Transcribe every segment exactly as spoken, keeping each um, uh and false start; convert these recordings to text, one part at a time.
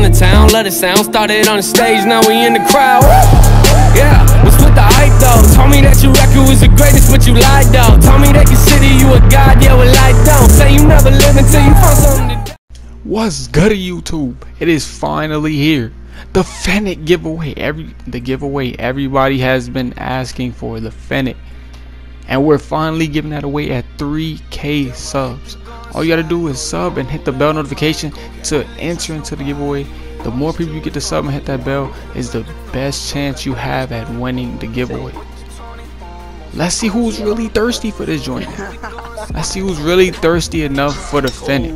the town, let it sound. Started on the stage, now we in the crowd. Yeah, was with the hype though. Told me that your record was the greatest, but you lied though. Told me they consider you a god, yeah, well I don't. Say you never live until you find something to do. What's good, YouTube? It is finally here. The Fennec giveaway. Every the giveaway everybody has been asking for, the Fennec. And we're finally giving that away at three K subs. All you gotta do is sub and hit the bell notification to enter into the giveaway. The more people you get to sub and hit that bell is the best chance you have at winning the giveaway. Let's see who's really thirsty for this joint. Let's see who's really thirsty enough for the Fennec.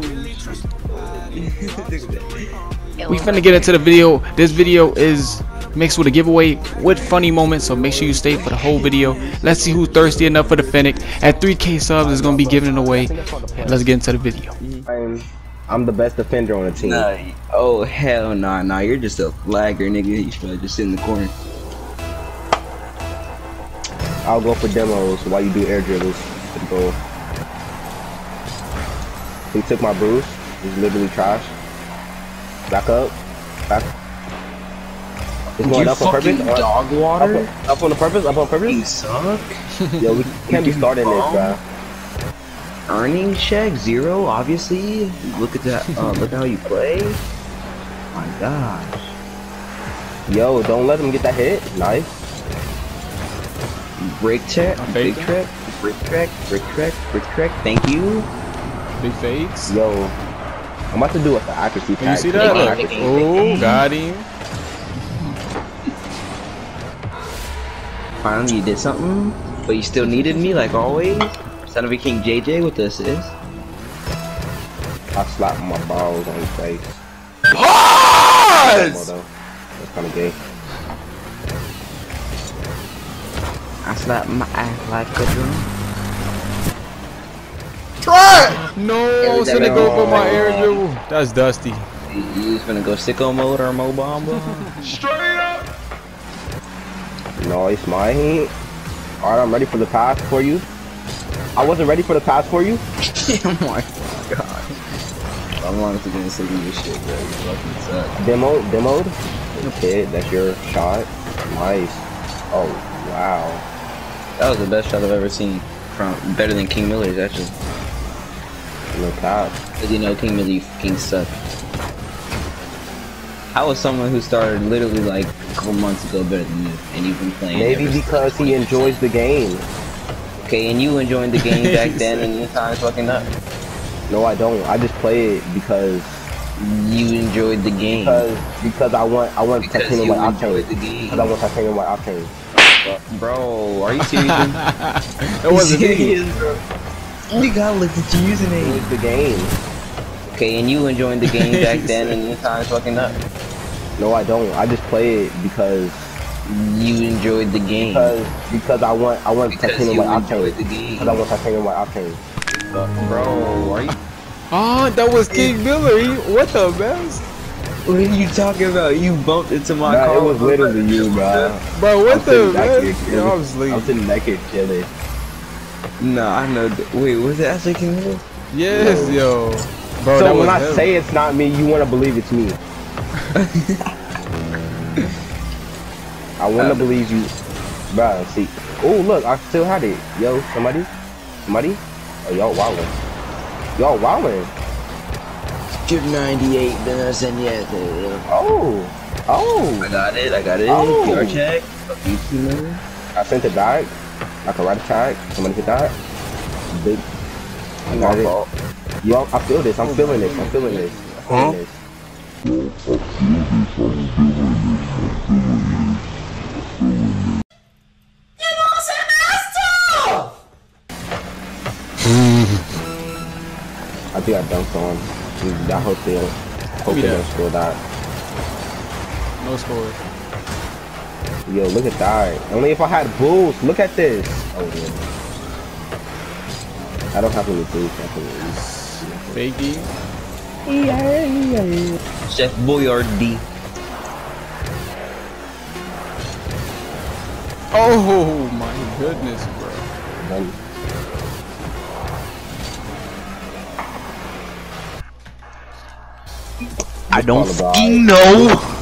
We finna get into the video. This video is mixed with a giveaway with funny moments, so make sure you stay for the whole video. Let's see who's thirsty enough for the Fennec. At three K subs, is gonna be giving it away. Let's get into the video. I'm, I'm the best defender on the team. Nah, oh hell nah, nah. You're just a flagger, nigga. You should just sit in the corner. I'll go for demos while you do air dribbles to the goal. He took my bruise. He's literally trash. Back up. Back. It's going you up on purpose. Dog water. Up, up on the purpose. Up on purpose. You suck. Yo, we can't be starting this, bro. Earning check zero. Obviously. Look at that. Uh, look at how you play. My gosh. Yo, don't let him get that hit. Nice. Break check. Big check. Brick check. Brick check. Brick check. Thank you. Big fades. Yo, I'm about to do it for accuracy. Can you see that? Look. Oh, got him. Finally, you did something, but you still needed me like always. Son of a King J J with the assist. I slapped my balls on his face. Pause! That's kind of gay. I slapped my ass like a drum. Try! No, I was gonna go for my air dribble. That's Dusty. You, you was gonna go sicko mode or mo bomba? Straight up! No, it's mine. Alright, I'm ready for the pass for you. I wasn't ready for the pass for you. Oh my god. I'm honestly gonna say this shit, bro. You fucking suck. Demo, demoed. Okay, that's your shot. Nice. Oh, wow. That was the best shot I've ever seen. From better than King Miller's, actually. No cap. Cause you know King Miller, you fucking suck. How was someone who started literally like a couple months ago better than you, and you've been playing? Maybe because he enjoys the game. Okay, and you enjoying the game back then, and your time's fucking up. No, I don't. I just play it because you enjoyed the game. Because because I want I want because titanium you white enjoyed octane. the game. Because I want titanium white octane. Bro, are you serious? That wasn't me. Bro. You gotta look at your username. It's the game. Okay, and you enjoying the game back then, and your time's fucking up. No, I don't. I just play it because you enjoyed the game. Because because I want I want because titanium you white enjoyed octane. the game. Because I want titanium white octane. Uh, bro, are you? Ah, that was King Miller. He, what the best? What are you talking about? You bumped into my Nah, car. it was literally you, bro. Bro, what I'm the best? Yo, I was I'm asleep. sitting back here chilling. Nah, I know. That. Wait, was it actually King Miller? Yes, yo. Bro, So that when was I him. say it's not me, you want to believe it's me. I want to believe you, bro. See, oh look, I still had it. Yo, somebody, somebody. Oh, y'all wildin'. Y'all wildin'. Give ninety-eight minutes and yet. Oh, oh. I got it. I got it. Oh. P R check. You King Miller. I sent it back. I can write a tag. Somebody hit that. Big. I got it. Yo, I feel this. I'm feeling this. I'm feeling this. I'm feeling this. I think I dunked on. I hope they don't, hope they don't score that. No score. Yo, look at that. Only if I had boost. Look at this. Oh, yeah. I don't have any boost. I can use. Fakey. Yeah, yeah, yeah. Chef Boyardee. Oh my goodness, bro. Done. I don't Just call it fucking God. know.